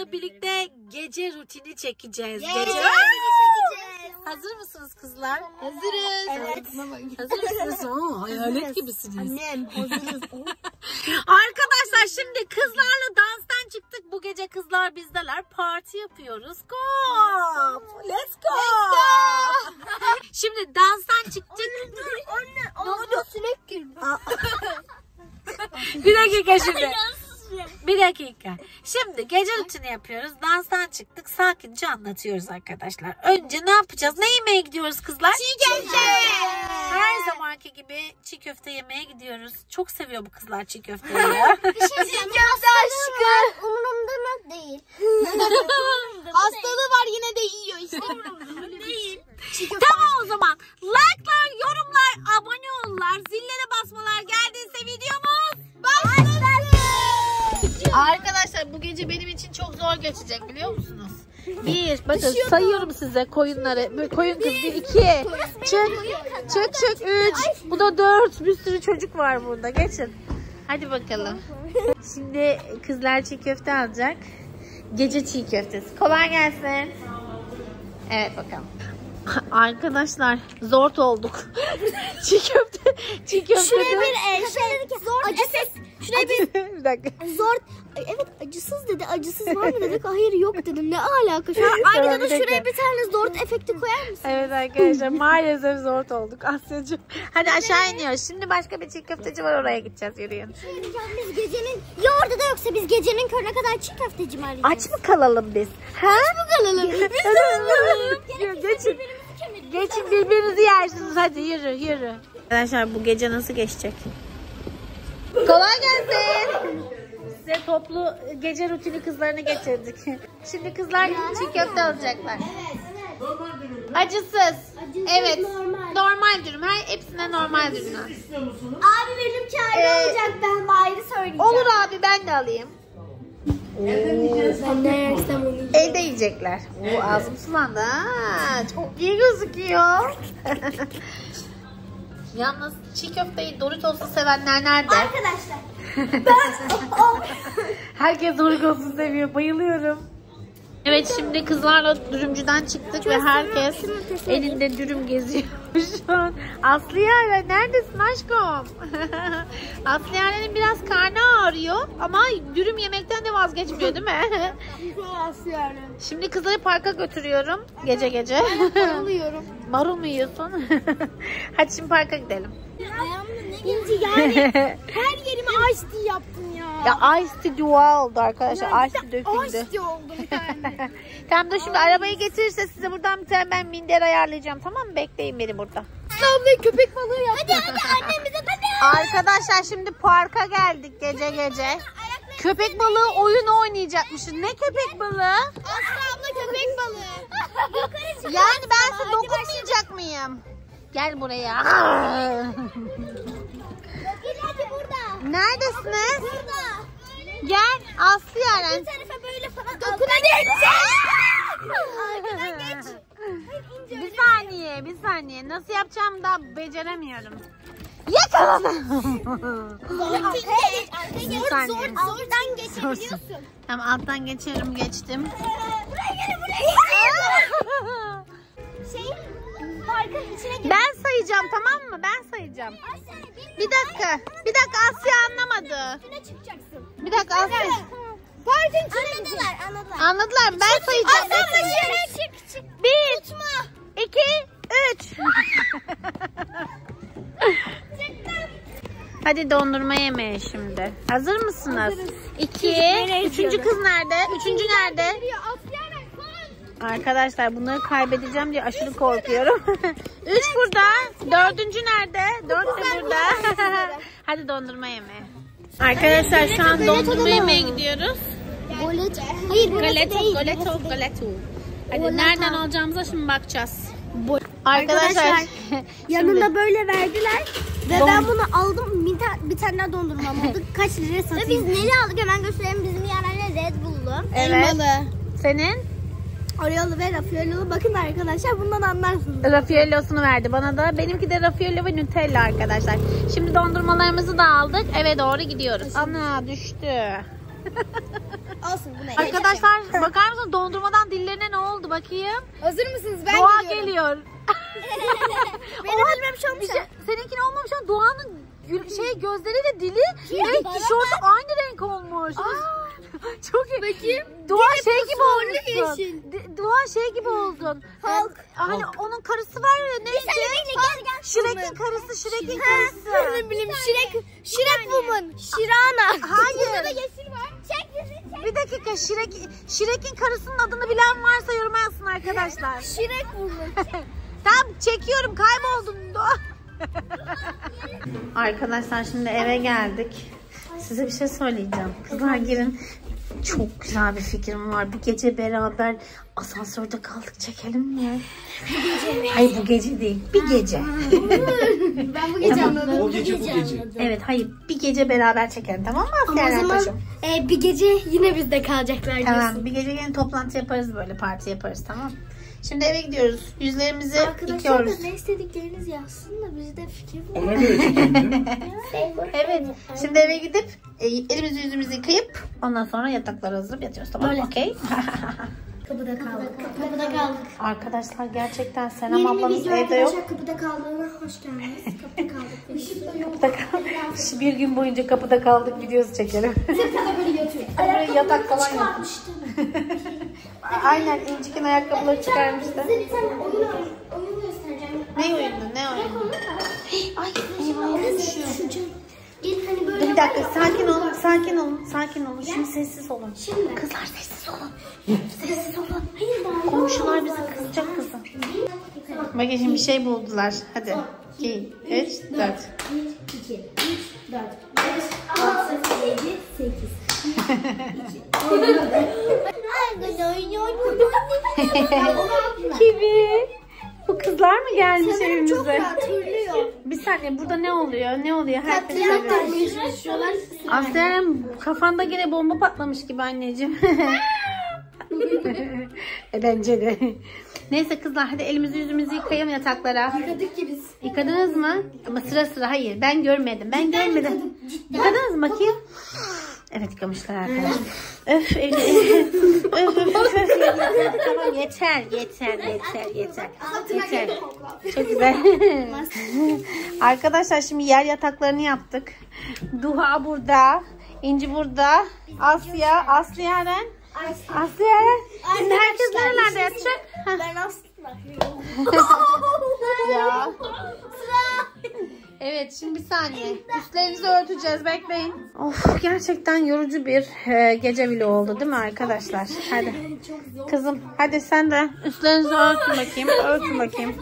sizlerle birlikte gece rutini çekeceğiz. Hazır mısınız kızlar? Hazırız. Evet. Hazır mısınız? Hayalet gibisiniz. Annem hazırız. Arkadaşlar şimdi kızlarla danstan çıktık. Bu gece kızlar bizdeler. Parti yapıyoruz. Go! Let's go! Şimdi danstan çıktık. Anne, ağzına sinek girdi. Bir dakika şimdi. Bir dakika. Şimdi gece rutini yapıyoruz. Danstan çıktık. Sakince anlatıyoruz arkadaşlar. Önce ne yapacağız? Ne yemeye gidiyoruz kızlar? Çiğ köfte. Her zamanki gibi çiğ köfte yemeye gidiyoruz. Çok seviyor bu kızlar çiğ köfteyi ya. Bir şey diyeceğim. Aşkım. Umurumda mı değil. Hastalığı var yine de yiyor işte. Umurumda değil. Tamam o zaman. Like'lar, yorumlar, abone olurlar, zillere basmalar geldiyse videomuz başlasın. Arkadaşlar bu gece benim için çok zor geçecek biliyor musunuz? Bakın sayıyorum size koyunları. Koyun kız 1, 2. Çık 3. Bu da 4. Bir sürü çocuk var burada. Geçin. Hadi bakalım. Şimdi kızlar çiğ köfte alacak. Gece çiğ köftesi. Kolay gelsin. Evet bakalım. Arkadaşlar zor olduk. çiğ köfte. Şuraya bir zor acısız. Şuraya bir dakika. Zor. Evet acısız dedi. Acısız var mı dedik. Hayır yok dedim. Ne alaka? Aynı da şuraya bir tane zor efekti koyar mısın? Evet arkadaşlar maalesef zor olduk Asya'cığım. Hadi aşağı iniyoruz. Şimdi başka bir çiğ köfteci var oraya gideceğiz yürüyün. Biz gecenin ya orada da yoksa biz gecenin körüne kadar çiğ köfteci mi arayacağız? Aç mı kalalım biz? Aç mı kalalım? Geçin birbirinizi yersiniz. Hadi yürü. Arkadaşlar bu gece nasıl geçecek? Kolay gelsin. Size toplu gece rutini kızlarını getirdik. Şimdi kızlar çiğ köfte alacaklar. Acısız. Evet. Normal dürüm. Hepsine normal dürüm. Abi benimki ayrı olacak. Ben ayrı söyleyeceğim. Olur abi ben de alayım. Ben ne yersem onu yiyeceğim. Evde yiyecekler. Ağzım sulandı. Çok iyi gözüküyor. Yalnız çiğ köfteyi Doritos'u sevenler nerede? Arkadaşlar. Herkes Doritos'u seviyor. Bayılıyorum. Evet şimdi kızlarla dürümcüden çıktık ve herkes elinde dürüm geziyor şu an. Aslı Yaren neredesin aşkım? Aslı Yaren'in biraz karnı ağrıyor ama dürüm yemekten de vazgeçmiyor değil mi? Aslı Yaren. Şimdi kızları parka götürüyorum gece. Alıyorum. Marul mu yiyorsun? Hadi şimdi parka gidelim. Ayağımda ne geldi yani? Her yerime ice tea yaptım ya. Ya ice tea dua oldu arkadaşlar. Ice tea döküldü. Ice tea oldu bir tane. Tamam da şimdi arabayı getirirse size buradan bir tane ben minder ayarlayacağım tamam mı? Bekleyin beni burada. Abla köpek balığı yaptı. Hadi annem bize Arkadaşlar şimdi parka geldik gece. Köpek balığı oyunu oynayacakmışız. Ne köpek balığı? Aslı abla köpek balığı. Yani ben size dokunmayacak mıyım? Gel buraya. Hadi burada. Neredesiniz? Burada. Gel Aslı Yaren. Bir tarafa böyle falan. Dokuna geç. Arkadan geç. Bir saniye. Nasıl yapacağımı da beceremiyorum. Yakaladım. Zordan geçebiliyorsun. Tamam alttan geçerim geçtim. Buraya parkın içine gel. Ben sayacağım tamam mı? Ben sayacağım. Bir dakika Asya anlamadı. Üstüne çıkacaksın. Bir dakika Asya. Parkın içine Anladılar mı? Ben sayacağım. Çık. 1, Tutma. 2, 3. Hadi dondurma yemeye şimdi. Hazır mısınız? 2. Üçüncü kız nerede? Üçüncü nerede? Arkadaşlar bunları kaybedeceğim diye aşırı korkuyorum. 3 burada. Dördüncü nerede? 4 de burada. Hadi dondurma yemeye. Arkadaşlar şu an dondurma yemeye gidiyoruz. Hayır Galeto. Hadi nereden alacağımıza şimdi bakacağız. Arkadaşlar yanında böyle verdiler ve ben bunu aldım, bir tane daha dondurmam oldu. Kaç liraya satayım? Ve biz neyi aldık hemen gösterelim. Bizim yerlerine Red Bull'lu, elmalı. Senin? Oreo'lu ve Raffaello'lu. Bakın arkadaşlar bundan anlarsınız. Raffaello'sunu verdi bana da. Benimki de Raffaello ve Nutella arkadaşlar. Şimdi dondurmalarımızı da aldık. Eve doğru gidiyoruz. Ana düştü. Olsun bu ne? Arkadaşlar bakar mısınız dondurmadan dillerine ne oldu bakayım? Hazır mısınız? Ben Doğa gidiyorum. geliyor. Benim elmem şey olmuş. Seninkin olmamış ama Doğan'ın gözleriyle dili ve tişörtü aynı renk olmuş. Çok iyi. Bakayım. Doğa şey gibi fosforlu olmuşsun. yeşil. Doğa şey gibi oldun. Hulk. Hani onun karısı var ya neydi? Gel. Shrek'in karısı, Shrek'in karısı. Ne bileyim Shrek Woman. Shirana. Hayır. Burada da yeşil var. Çek bizi. Bir dakika Shrek'in karısının adını bilen varsa yoruma yazsın arkadaşlar. Shrek Woman. Tamam çekiyorum kayboldum. Arkadaşlar şimdi eve geldik. Size bir şey söyleyeceğim. Kızlar girin. Çok güzel bir fikrim var. Bu gece beraber asansörde kaldık çekelim mi? Hayır bu gece değil. Bir gece. Ben bu gece anladım. O gece bu gece. Evet hayır bir gece beraber çekelim tamam mı Ama o Aslı zaman Taşım? bir gece yine bizde kalacaklar diyorsun. Tamam bir gece yine toplantı yaparız böyle parti yaparız tamam. Şimdi eve gidiyoruz. Yüzlerimizi yıkıyoruz. Ne istedikleriniz yazsın da bizde fikir var. Ona göre çekelim değil mi? Evet. Şimdi eve gidip elimizi yüzümüzü yıkayıp ondan sonra yataklara hazırlayıp yatıyoruz tamam mı? Okey. Kapıda kaldık. Kapıda kaldık. Arkadaşlar gerçekten Senem Yeni bir ablamız video evde yok. arkadaşlar, kapıda kaldığına hoş geldiniz. Kapıda kaldık. Kapıda kaldık. Bir gün boyunca kapıda kaldık videosu çekelim. Sırtada böyle yatıyor. Buraya yatak falan yok. Aynen İncik'in ayakkabıları çıkarmıştı. Size bir tane oyun göstereceğim. Ne oyunu? Ne oyunu? Ay eyvah düşüyor. Gelin hani böyle. Dur bir dakika sakin olun. Şimdi sessiz olun. Kızlar sessiz olun. Sessiz olun. Komşular bizi kızacak kızım. Bakın şimdi bir şey buldular. Hadi. 2, 3, 4. 1, 2, 3, 4, 5, 6, 7, 8. Kimi? Bu kızlar mı gelmiş evimize? Çok hatırlıyor. Bir saniye burada ne oluyor? Ne oluyor? Herkes Katliam söylüyor. yapmaya çalışıyorlar. Aslı'nın kafanda yine bomba patlamış gibi anneciğim. Bence de. Neyse kızlar hadi elimizi yüzümüzü yıkayalım yataklara. Yıkadık ki biz. Yıkadınız mı? Ama sıra sıra hayır ben görmedim. Yıkadınız mı bakayım? Evet yıkamışlar arkadaşlar. Öf tamam yeter. Çok güzel. Arkadaşlar şimdi yer yataklarını yaptık. Duha burada. İnci burada. Aslı Yaren. Şimdi herkes nerelerde yatacak? Ben aslında. Ya. Evet şimdi bir saniye. Üstlerinizi örteceğiz bekleyin. Of gerçekten yorucu bir gece vlogu oldu değil mi arkadaşlar? Hadi. Kızım hadi sen de üstlerinizi örtün bakayım.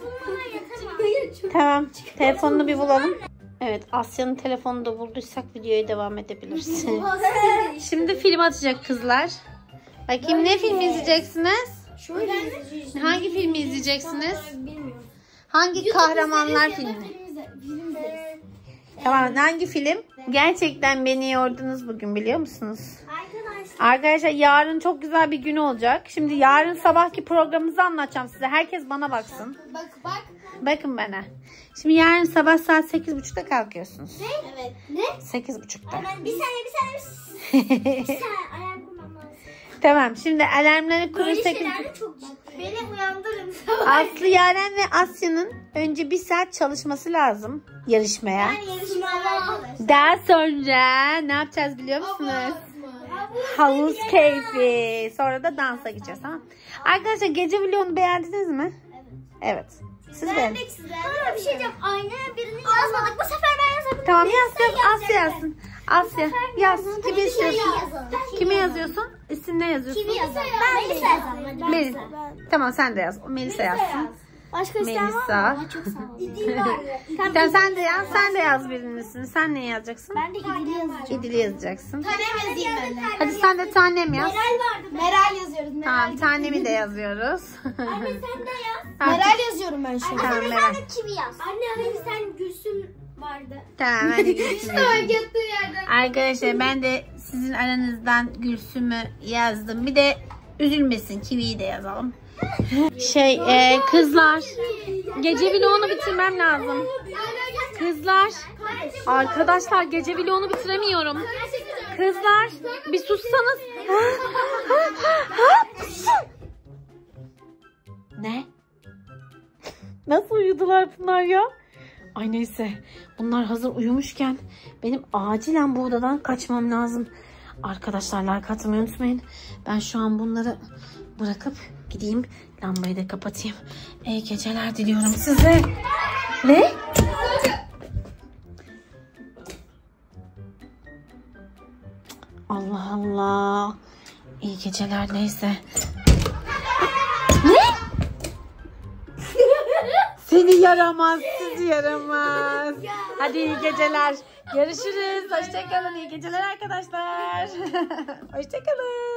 Tamam. Telefonunu bir bulalım. Evet Asya'nın telefonunu da bulduysak videoya devam edebiliriz. Şimdi film atacak kızlar. Bakayım ne film izleyeceksiniz? Hangi filmi izleyeceksiniz? Hangi kahramanlar filmi? Tamam hangi film? Gerçekten beni yordunuz bugün biliyor musunuz? Arkadaşlar yarın çok güzel bir gün olacak. Şimdi yarın sabahki programımızı anlatacağım size. Herkes bana baksın. Bak. Bakın bana. Şimdi yarın sabah saat 8.30'da kalkıyorsunuz. Evet. Ne? 8.30'da. Bir saniye. Ayağım kurmam lazım. Tamam şimdi alarmları kurun Böyle 8. şeylerde çok beni uyandırın. Aslı Yaren ve Asya'nın önce bir saat çalışması lazım yarışmaya. Daha sonra ne yapacağız biliyor musunuz? Havuz keyfi. Sonra da dansa gideceğiz tamam. Arkadaşlar gece vlogunu beğendiniz mi? Evet. Siz beğendiniz. Bir şey diyeceğim. Aynaya birini yazmadık. Bu sefer ben yazabilirim. Tamam Asya yazsın. Asya yaz. Kimi istiyorsun? Kimi yazıyorsun? İsim ne yazıyorsun? Kimi yazalım? Ben Melisa yazalım. Melisa. Tamam sen de yaz. Melisa yazsın. Başka isteyen var mı? Melisa. Çok sağ ol. İdil var. Tamam sen de yaz. Sen de yaz birinin ismini. Sen ne yazacaksın? Ben de İdil'i yazacağım. İdil'i yazacaksın. Tanem yazayım ben de. Hadi sen de tanem yaz. vardı. Meral yazıyoruz. Tamam tanemi de yazıyoruz. Anne sen de yaz. Meral yazıyorum ben şimdi. Tamam, Anne Meral. sen de kimi yaz? Anne hani sen Gülsüm vardı. Tamam hadi Gülsüm'ü. Yattığı yerden. Arkadaşlar ben de sizin aranızdan Gülsüm'ü yazdım. Bir de üzülmesin Kivi'yi de yazalım. Kızlar gece vlogunu bitirmem lazım. Kızlar arkadaşlar gece vlogunu bitiremiyorum. Kızlar bir sussanız. Ne? Nasıl uyudular bunlar ya? Ay neyse. Bunlar hazır uyumuşken benim acilen bu odadan kaçmam lazım. Arkadaşlar like atmayı unutmayın. Ben şu an bunları bırakıp gideyim. Lambayı da kapatayım. İyi geceler diliyorum size. Ne? Allah Allah. İyi geceler neyse. Ne? Seni yaramaz, sizi yaramaz. Hadi iyi geceler. Görüşürüz. Hoşçakalın. İyi geceler arkadaşlar. Hoşçakalın.